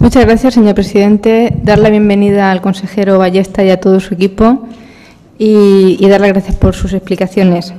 Muchas gracias, señor presidente. Dar la bienvenida al consejero Ballesta y a todo su equipo y dar las gracias por sus explicaciones.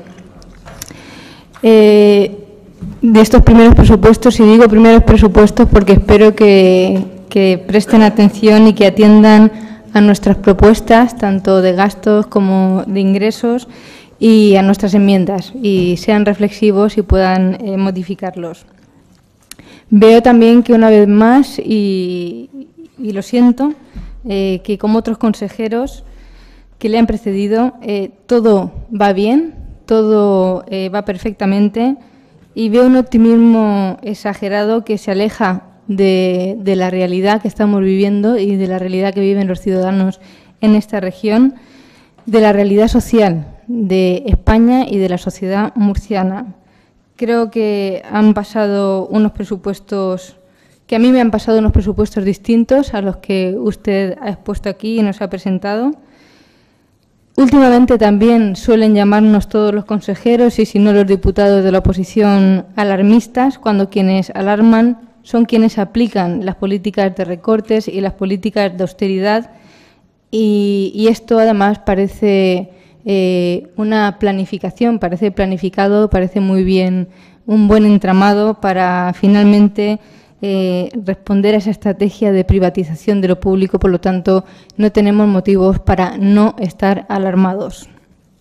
De estos primeros presupuestos, y digo primeros presupuestos porque espero que presten atención y que atiendan a nuestras propuestas, tanto de gastos como de ingresos, y a nuestras enmiendas, y sean reflexivos y puedan modificarlos. Veo también que una vez más, y lo siento, que como otros consejeros que le han precedido, todo va bien, todo va perfectamente, y veo un optimismo exagerado que se aleja de la realidad que estamos viviendo y de la realidad que viven los ciudadanos en esta región, de la realidad social de España y de la sociedad murciana. Creo que han pasado unos presupuestos, que a mí me han pasado unos presupuestos distintos a los que usted ha expuesto aquí y nos ha presentado. Últimamente también suelen llamarnos todos los consejeros y si no los diputados de la oposición alarmistas, cuando quienes alarman son quienes aplican las políticas de recortes y las políticas de austeridad y esto además parece una planificación, parece planificado, parece muy bien, un buen entramado para finalmente responder a esa estrategia de privatización de lo público, por lo tanto, no tenemos motivos para no estar alarmados.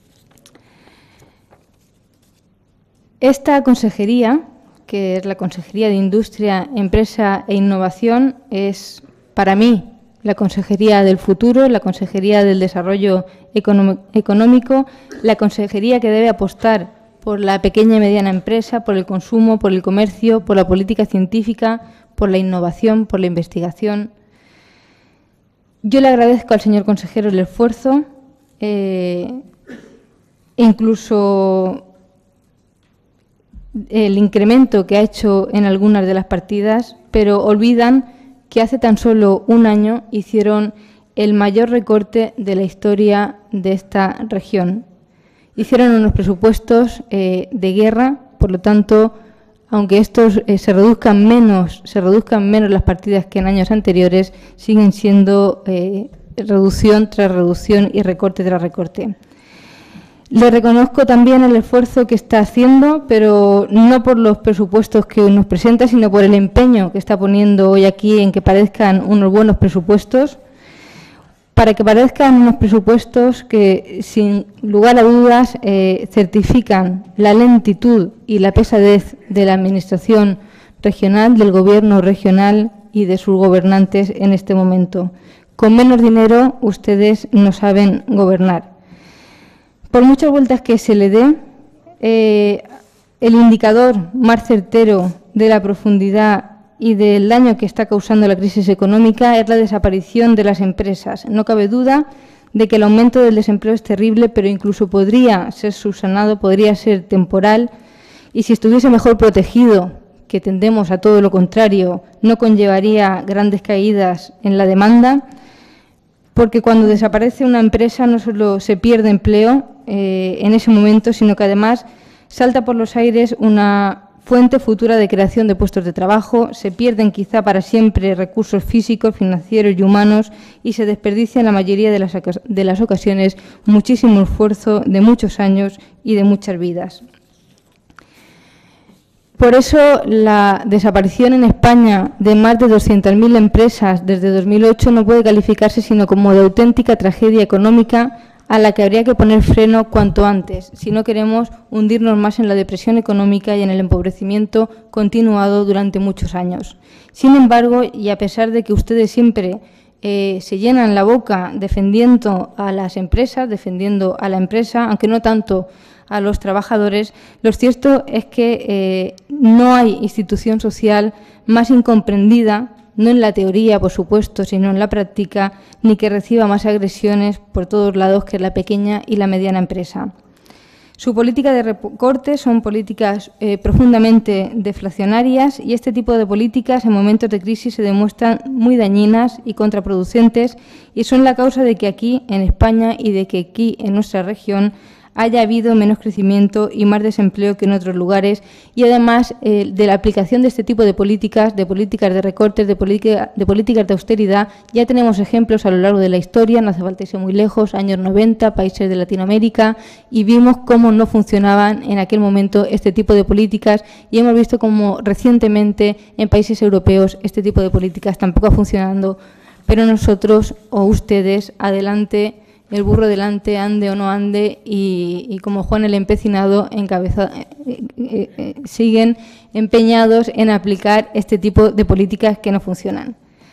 Esta consejería, que es la Consejería de Industria, Empresa e Innovación, es para mí la consejería del futuro, la consejería del desarrollo económico, la consejería que debe apostar por la pequeña y mediana empresa, por el consumo, por el comercio, por la política científica, por la innovación, por la investigación. Yo le agradezco al señor consejero el esfuerzo, incluso el incremento que ha hecho en algunas de las partidas, pero olvidan que hace tan solo un año hicieron el mayor recorte de la historia de esta región. Hicieron unos presupuestos de guerra, por lo tanto, aunque estos se reduzcan menos las partidas que en años anteriores, siguen siendo reducción tras reducción y recorte tras recorte. Le reconozco también el esfuerzo que está haciendo, pero no por los presupuestos que nos presenta, sino por el empeño que está poniendo hoy aquí en que parezcan unos buenos presupuestos, para que parezcan unos presupuestos que, sin lugar a dudas, certifican la lentitud y la pesadez de la Administración regional, del Gobierno regional y de sus gobernantes en este momento. Con menos dinero, ustedes no saben gobernar. Por muchas vueltas que se le dé, el indicador más certero de la profundidad y del daño que está causando la crisis económica es la desaparición de las empresas. No cabe duda de que el aumento del desempleo es terrible, pero incluso podría ser subsanado, podría ser temporal, y si estuviese mejor protegido, que tendemos a todo lo contrario, no conllevaría grandes caídas en la demanda, porque cuando desaparece una empresa no solo se pierde empleo en ese momento, sino que además salta por los aires una fuente futura de creación de puestos de trabajo, se pierden quizá para siempre recursos físicos, financieros y humanos y se desperdicia en la mayoría de las ocasiones muchísimo esfuerzo de muchos años y de muchas vidas. Por eso, la desaparición en España de más de 200.000 empresas desde 2008 no puede calificarse sino como de auténtica tragedia económica a la que habría que poner freno cuanto antes, si no queremos hundirnos más en la depresión económica y en el empobrecimiento continuado durante muchos años. Sin embargo, y a pesar de que ustedes siempre se llenan la boca defendiendo a las empresas, defendiendo a la empresa, aunque no tanto a los trabajadores, lo cierto es que no hay institución social más incomprendida, no en la teoría, por supuesto, sino en la práctica, ni que reciba más agresiones por todos lados que la pequeña y la mediana empresa. Su política de recortes son políticas profundamente deflacionarias y este tipo de políticas en momentos de crisis se demuestran muy dañinas y contraproducentes y son la causa de que aquí en España y de que aquí en nuestra región haya habido menos crecimiento y más desempleo que en otros lugares, y además de la aplicación de este tipo de políticas de recortes, de políticas de austeridad, ya tenemos ejemplos a lo largo de la historia, no hace falta irse muy lejos, años 90, países de Latinoamérica, y vimos cómo no funcionaban en aquel momento este tipo de políticas, y hemos visto cómo recientemente en países europeos este tipo de políticas tampoco ha funcionado, pero nosotros o ustedes, adelante, el burro delante, ande o no ande, y como Juan el Empecinado, siguen empeñados en aplicar este tipo de políticas que no funcionan.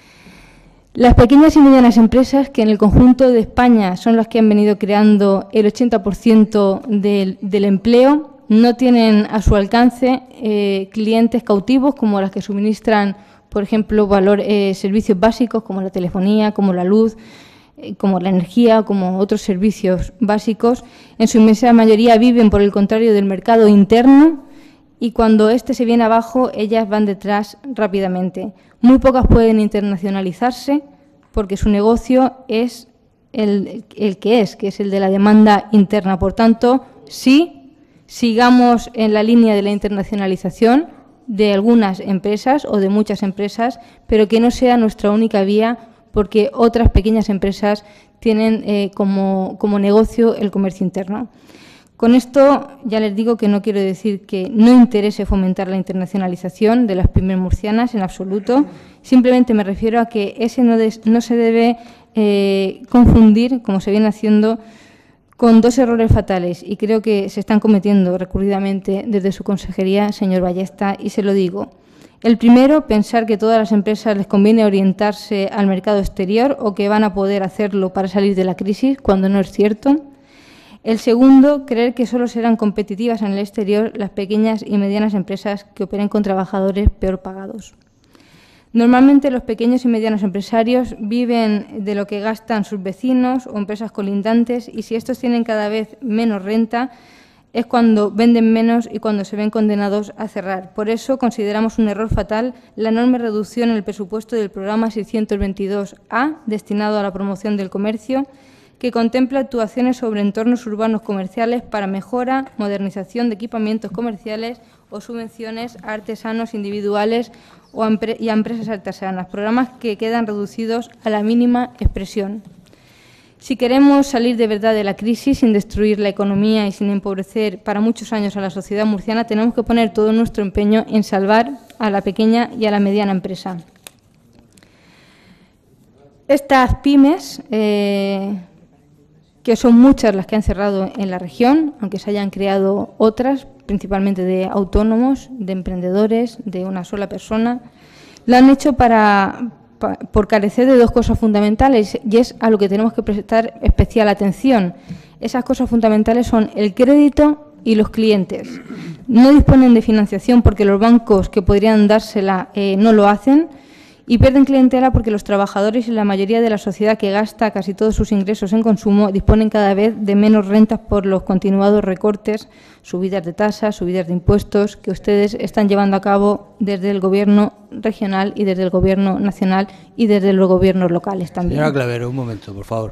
Las pequeñas y medianas empresas, que en el conjunto de España son las que han venido creando el 80% del empleo, no tienen a su alcance clientes cautivos como las que suministran, por ejemplo, servicios básicos como la telefonía, como la luz, como la energía, como otros servicios básicos. En su inmensa mayoría viven, por el contrario, del mercado interno, y cuando éste se viene abajo, ellas van detrás rápidamente. Muy pocas pueden internacionalizarse porque su negocio es el que es el de la demanda interna. Por tanto, sí, sigamos en la línea de la internacionalización de algunas empresas o de muchas empresas, pero que no sea nuestra única vía, porque otras pequeñas empresas tienen como negocio el comercio interno. Con esto ya les digo que no quiero decir que no interese fomentar la internacionalización de las pymes murcianas en absoluto, simplemente me refiero a que ese no se debe confundir, como se viene haciendo, con dos errores fatales, y creo que se están cometiendo recurridamente desde su consejería, señor Ballesta, y se lo digo. El primero, pensar que a todas las empresas les conviene orientarse al mercado exterior o que van a poder hacerlo para salir de la crisis, cuando no es cierto. El segundo, creer que solo serán competitivas en el exterior las pequeñas y medianas empresas que operen con trabajadores peor pagados. Normalmente los pequeños y medianos empresarios viven de lo que gastan sus vecinos o empresas colindantes, y si estos tienen cada vez menos renta, es cuando venden menos y cuando se ven condenados a cerrar. Por eso consideramos un error fatal la enorme reducción en el presupuesto del programa 622A, destinado a la promoción del comercio, que contempla actuaciones sobre entornos urbanos comerciales para mejora, modernización de equipamientos comerciales o subvenciones a artesanos individuales y a empresas artesanas, programas que quedan reducidos a la mínima expresión. Si queremos salir de verdad de la crisis sin destruir la economía y sin empobrecer para muchos años a la sociedad murciana, tenemos que poner todo nuestro empeño en salvar a la pequeña y a la mediana empresa. Estas pymes, que son muchas las que han cerrado en la región, aunque se hayan creado otras, principalmente de autónomos, de emprendedores, de una sola persona, lo han hecho por carecer de dos cosas fundamentales, y es a lo que tenemos que prestar especial atención. Esas cosas fundamentales son el crédito y los clientes. No disponen de financiación porque los bancos que podrían dársela no lo hacen, y pierden clientela porque los trabajadores y la mayoría de la sociedad, que gasta casi todos sus ingresos en consumo, disponen cada vez de menos rentas por los continuados recortes, subidas de tasas, subidas de impuestos que ustedes están llevando a cabo desde el Gobierno regional y desde el Gobierno nacional y desde los gobiernos locales también. Señora Clavero, un momento, por favor.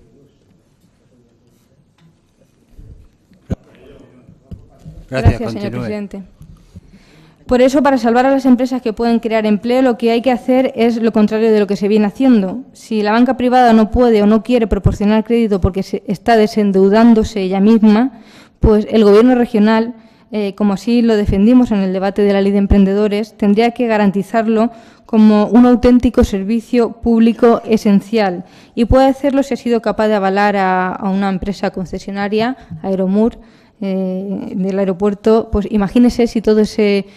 Gracias, señor presidente. Por eso, para salvar a las empresas que pueden crear empleo, lo que hay que hacer es lo contrario de lo que se viene haciendo. Si la banca privada no puede o no quiere proporcionar crédito porque se está desendeudándose ella misma, pues el Gobierno regional, como así lo defendimos en el debate de la Ley de Emprendedores, tendría que garantizarlo como un auténtico servicio público esencial, y puede hacerlo si ha sido capaz de avalar a una empresa concesionaria, Aeromur, del aeropuerto. Pues imagínese si todo ese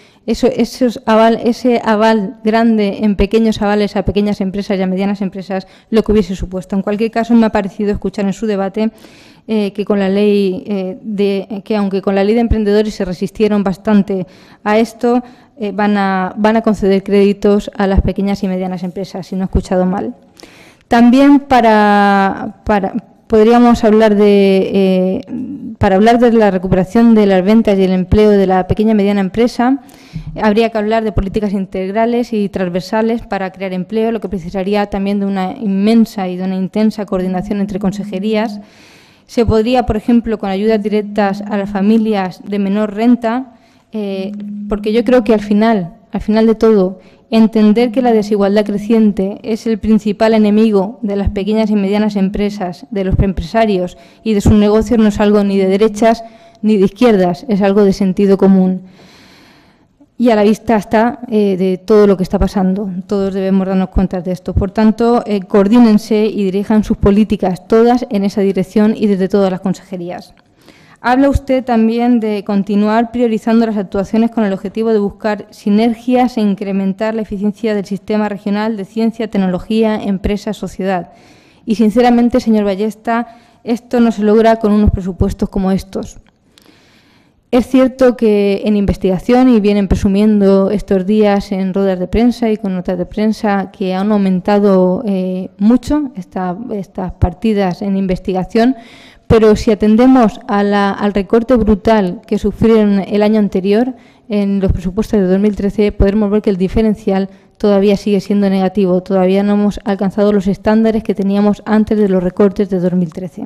aval grande en pequeños avales a pequeñas empresas y a medianas empresas, lo que hubiese supuesto. En cualquier caso, me ha parecido escuchar en su debate que con la ley aunque con la Ley de Emprendedores se resistieron bastante a esto, van a conceder créditos a las pequeñas y medianas empresas, si no he escuchado mal. También podríamos hablar para hablar de la recuperación de las ventas y el empleo de la pequeña y mediana empresa, habría que hablar de políticas integrales y transversales para crear empleo, lo que precisaría también de una inmensa y de una intensa coordinación entre consejerías. Se podría, por ejemplo, con ayudas directas a las familias de menor renta, porque yo creo que al final de todo, entender que la desigualdad creciente es el principal enemigo de las pequeñas y medianas empresas, de los empresarios y de sus negocios no es algo ni de derechas ni de izquierdas, es algo de sentido común. Y a la vista está de todo lo que está pasando. Todos debemos darnos cuenta de esto. Por tanto, coordínense y dirijan sus políticas todas en esa dirección y desde todas las consejerías. Habla usted también de continuar priorizando las actuaciones con el objetivo de buscar sinergias e incrementar la eficiencia del sistema regional de ciencia, tecnología, empresa, sociedad. Y sinceramente, señor Ballesta, esto no se logra con unos presupuestos como estos. Es cierto que en investigación, y vienen presumiendo estos días en ruedas de prensa y con notas de prensa, que han aumentado mucho estas partidas en investigación, pero si atendemos al recorte brutal que sufrieron el año anterior en los presupuestos de 2013, podremos ver que el diferencial todavía sigue siendo negativo, todavía no hemos alcanzado los estándares que teníamos antes de los recortes de 2013.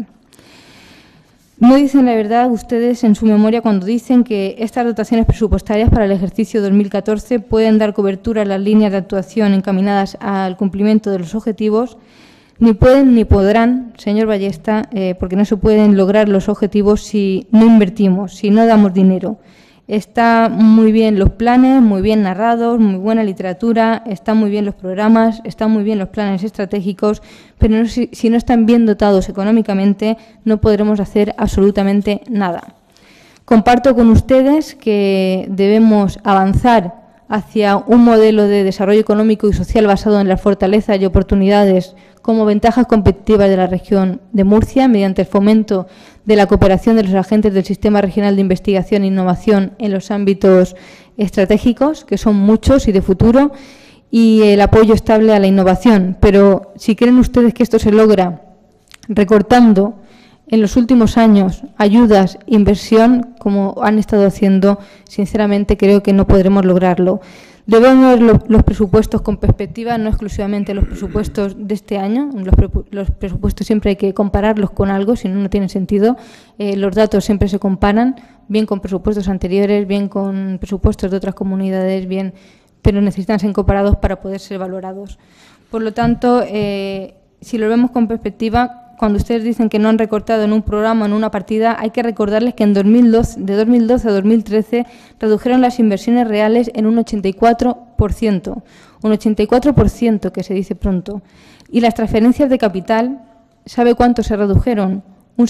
No dicen la verdad ustedes en su memoria cuando dicen que estas dotaciones presupuestarias para el ejercicio 2014 pueden dar cobertura a las líneas de actuación encaminadas al cumplimiento de los objetivos. Ni pueden ni podrán, señor Ballesta, porque no se pueden lograr los objetivos si no invertimos, si no damos dinero. Están muy bien los planes, muy bien narrados, muy buena literatura, están muy bien los programas, están muy bien los planes estratégicos, pero no, si no están bien dotados económicamente, no podremos hacer absolutamente nada. Comparto con ustedes que debemos avanzar hacia un modelo de desarrollo económico y social basado en las fortalezas y oportunidades como ventajas competitivas de la región de Murcia, mediante el fomento de la cooperación de los agentes del Sistema Regional de Investigación e Innovación en los ámbitos estratégicos, que son muchos y de futuro, y el apoyo estable a la innovación. Pero si creen ustedes que esto se logra recortando en los últimos años ayudas, inversión, como han estado haciendo, sinceramente creo que no podremos lograrlo. Debemos ver los presupuestos con perspectiva, no exclusivamente los presupuestos de este año. Los presupuestos siempre hay que compararlos con algo, si no, no tiene sentido. Los datos siempre se comparan, bien con presupuestos anteriores, bien con presupuestos de otras comunidades, bien, pero necesitan ser comparados para poder ser valorados. Por lo tanto, si lo vemos con perspectiva, cuando ustedes dicen que no han recortado en un programa, en una partida, hay que recordarles que en de 2012 a 2013 redujeron las inversiones reales en un 84%, un 84% que se dice pronto. Y las transferencias de capital, ¿sabe cuánto se redujeron? Un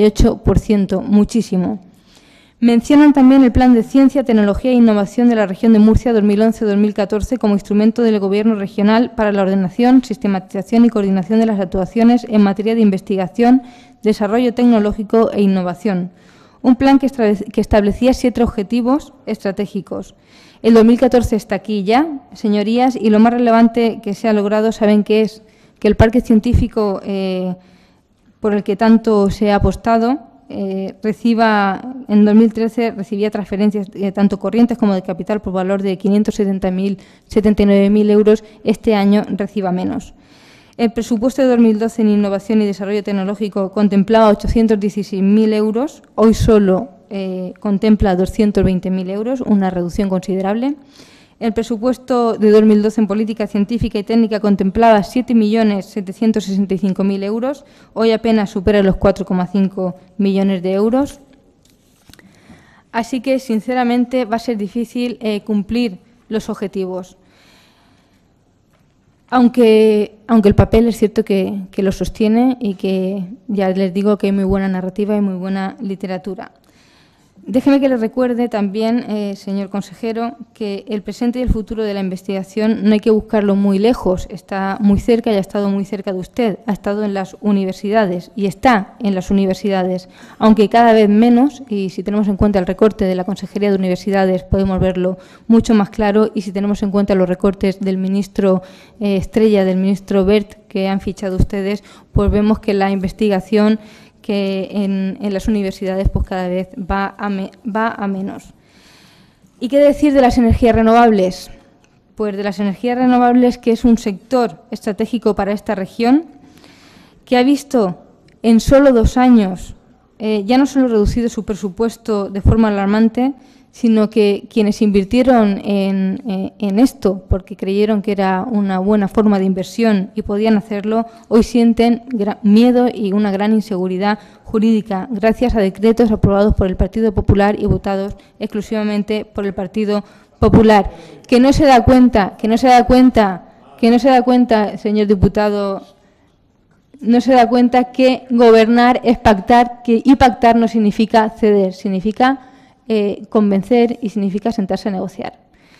68%, muchísimo. Mencionan también el Plan de Ciencia, Tecnología e Innovación de la Región de Murcia 2011-2014 como instrumento del Gobierno regional para la ordenación, sistematización y coordinación de las actuaciones en materia de investigación, desarrollo tecnológico e innovación. Un plan que establecía 7 objetivos estratégicos. El 2014 está aquí ya, señorías, y lo más relevante que se ha logrado, saben que es que el parque científico por el que tanto se ha apostado, en 2013 recibía transferencias tanto corrientes como de capital por valor de 579.000 euros, este año reciba menos. El presupuesto de 2012 en innovación y desarrollo tecnológico contemplaba 816.000 euros, hoy solo contempla 220.000 euros, una reducción considerable. El presupuesto de 2012 en política científica y técnica contemplaba 7.765.000 euros, hoy apenas supera los 4,5 millones de euros. Así que, sinceramente, va a ser difícil cumplir los objetivos. Aunque el papel es cierto que lo sostiene y que ya les digo que hay muy buena narrativa y muy buena literatura. Déjeme que les recuerde también, señor consejero, que el presente y el futuro de la investigación no hay que buscarlo muy lejos, está muy cerca y ha estado muy cerca de usted, ha estado en las universidades y está en las universidades, aunque cada vez menos, y si tenemos en cuenta el recorte de la Consejería de Universidades podemos verlo mucho más claro, y si tenemos en cuenta los recortes del ministro Estrella, del ministro Wert, que han fichado ustedes, pues vemos que la investigación que en las universidades pues cada vez va a menos. ¿Y qué decir de las energías renovables? Pues de las energías renovables, que es un sector estratégico para esta región, que ha visto en solo 2 años ya no solo ha reducido su presupuesto de forma alarmante, sino que quienes invirtieron en esto porque creyeron que era una buena forma de inversión y podían hacerlo, hoy sienten miedo y una gran inseguridad jurídica gracias a decretos aprobados por el Partido Popular y votados exclusivamente por el Partido Popular. Que no se da cuenta, señor diputado, no se da cuenta que gobernar es pactar, y pactar no significa ceder, significa convencer y significa sentarse a negociar.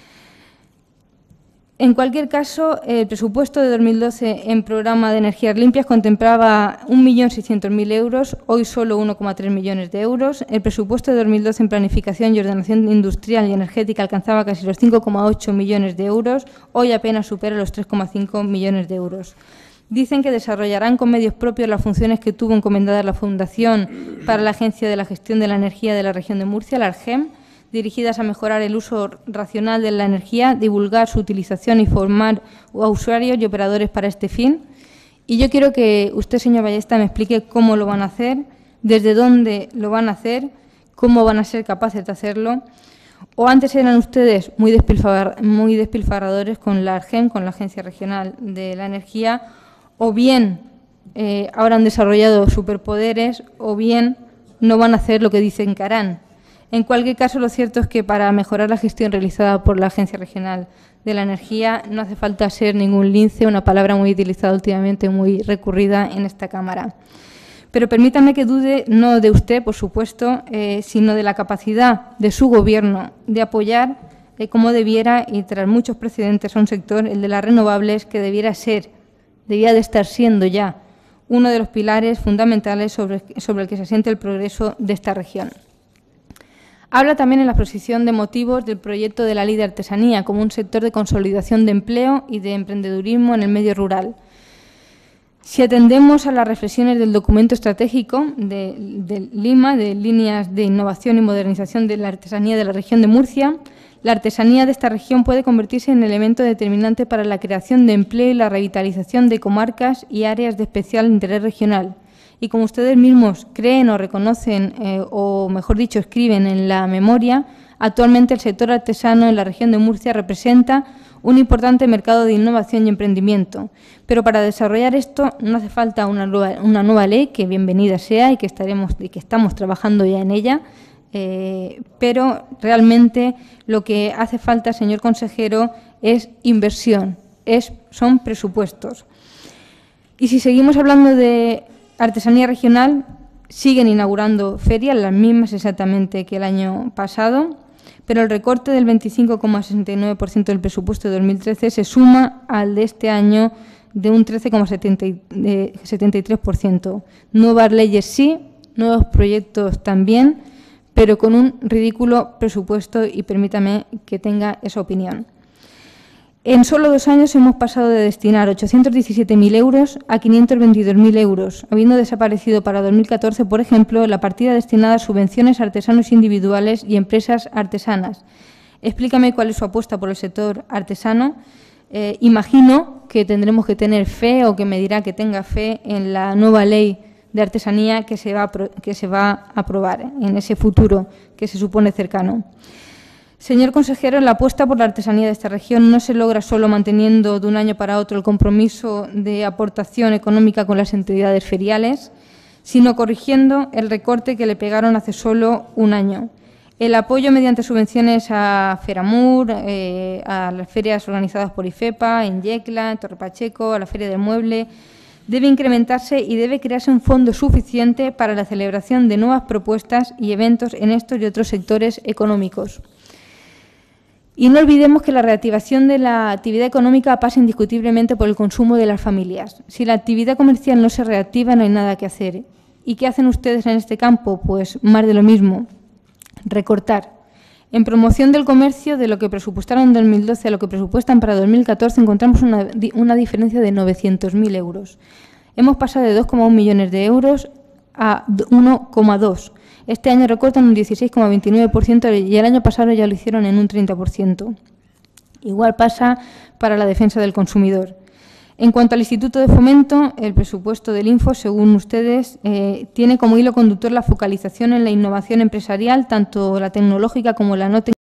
En cualquier caso, el presupuesto de 2012 en programa de energías limpias contemplaba 1.600.000 euros, hoy solo 1,3 millones de euros. El presupuesto de 2012 en planificación y ordenación industrial y energética alcanzaba casi los 5,8 millones de euros, hoy apenas supera los 3,5 millones de euros. Dicen que desarrollarán con medios propios las funciones que tuvo encomendadas la Fundación para la Agencia de la Gestión de la Energía de la Región de Murcia, la ARGEM, dirigidas a mejorar el uso racional de la energía, divulgar su utilización y formar a usuarios y operadores para este fin. Y yo quiero que usted, señor Ballesta, me explique cómo lo van a hacer, desde dónde lo van a hacer, cómo van a ser capaces de hacerlo. O antes eran ustedes muy despilfarradores con la ARGEM, con la Agencia Regional de la Energía, o bien ahora han desarrollado superpoderes, o bien no van a hacer lo que dicen que harán. En cualquier caso, lo cierto es que para mejorar la gestión realizada por la Agencia Regional de la Energía no hace falta ser ningún lince, una palabra muy utilizada últimamente, muy recurrida en esta Cámara. Pero permítame que dude no de usted, por supuesto, sino de la capacidad de su Gobierno de apoyar como debiera, y tras muchos precedentes, a un sector, el de las renovables, que debía de estar siendo ya uno de los pilares fundamentales sobre el que se asienta el progreso de esta región. Habla también en la exposición de motivos del proyecto de la Ley de Artesanía como un sector de consolidación de empleo y de emprendedurismo en el medio rural. Si atendemos a las reflexiones del documento estratégico de Lima, de líneas de innovación y modernización de la artesanía de la región de Murcia, la artesanía de esta región puede convertirse en elemento determinante para la creación de empleo y la revitalización de comarcas y áreas de especial interés regional. Y como ustedes mismos creen o reconocen, o mejor dicho, escriben en la memoria, actualmente el sector artesano en la región de Murcia representa un importante mercado de innovación y emprendimiento. Pero para desarrollar esto no hace falta una nueva ley, que bienvenida sea y que estamos trabajando ya en ella, pero realmente lo que hace falta, señor consejero, es inversión, son presupuestos. Y si seguimos hablando de artesanía regional, siguen inaugurando ferias, las mismas exactamente que el año pasado, pero el recorte del 25,69% del presupuesto de 2013 se suma al de este año de un 13,73%. Nuevas leyes sí, nuevos proyectos también, pero con un ridículo presupuesto, y permítame que tenga esa opinión. En solo 2 años hemos pasado de destinar 817.000 euros a 522.000 euros, habiendo desaparecido para 2014, por ejemplo, la partida destinada a subvenciones a artesanos individuales y empresas artesanas. Explícame cuál es su apuesta por el sector artesano. Imagino que tendremos que tener fe, o que me dirá que tenga fe, en la nueva ley de artesanía que se va a aprobar en ese futuro que se supone cercano. Señor consejero, la apuesta por la artesanía de esta región no se logra solo manteniendo de un año para otro el compromiso de aportación económica con las entidades feriales, sino corrigiendo el recorte que le pegaron hace solo un año. El apoyo mediante subvenciones a Feramur, a las ferias organizadas por IFEPA, en Yecla, en Torre Pacheco, a la Feria del Mueble, debe incrementarse y debe crearse un fondo suficiente para la celebración de nuevas propuestas y eventos en estos y otros sectores económicos. Y no olvidemos que la reactivación de la actividad económica pasa indiscutiblemente por el consumo de las familias. Si la actividad comercial no se reactiva, no hay nada que hacer. ¿Y qué hacen ustedes en este campo? Pues más de lo mismo, recortar. En promoción del comercio, de lo que presupuestaron en 2012 a lo que presupuestan para 2014, encontramos una diferencia de 900.000 euros. Hemos pasado de 2,1 millones de euros a 1,2. Este año recortan un 16,29% y el año pasado ya lo hicieron en un 30%. Igual pasa para la defensa del consumidor. En cuanto al Instituto de Fomento, el presupuesto del Info, según ustedes, tiene como hilo conductor la focalización en la innovación empresarial, tanto la tecnológica como la no tecnológica,